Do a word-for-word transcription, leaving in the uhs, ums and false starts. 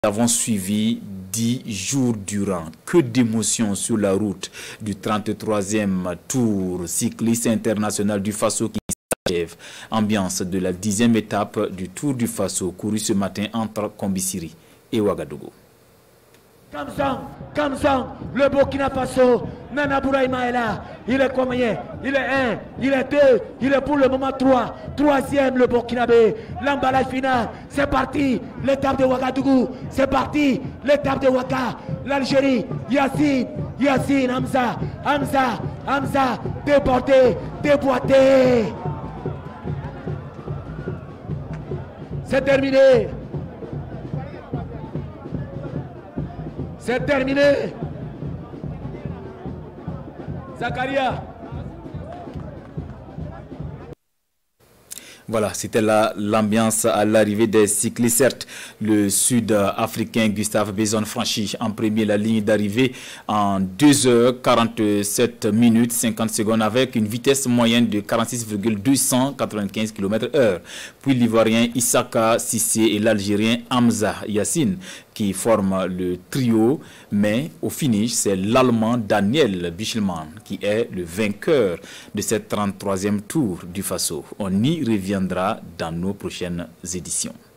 avons suivi dix jours durant. Que d'émotions sur la route du trente-troisième Tour cycliste international du Faso qui s'achève. Ambiance de la dixième étape du Tour du Faso couru ce matin entre Kombisiri et Ouagadougou. Kamsang, Kamsang, le Burkina Faso, Nana Bouraïma est là. Il est combien? Il est un, il est deux, il est pour le moment trois. Troisième, le Burkinabé. L'emballage final, c'est parti. L'étape de Ouagadougou, c'est parti. L'étape de Ouaka, l'Algérie, Yassine, Yassine, Hamza, Hamza, Hamza, déporté, déboîté. C'est terminé. C'est terminé. Zakaria. Voilà, c'était l'ambiance à l'arrivée des cyclistes. Certes, le Sud-Africain Gustave Bezon franchit en premier la ligne d'arrivée en deux heures quarante-sept minutes cinquante secondes avec une vitesse moyenne de quarante-six virgule deux cent quatre-vingt-quinze kilomètres heure. Puis l'Ivoirien Issaka Sissé et l'Algérien Hamza Yassine qui forment le trio, mais au finish, c'est l'Allemand Daniel Bichelmann qui est le vainqueur de cette trente-troisième Tour du Faso. On y reviendra dans nos prochaines éditions.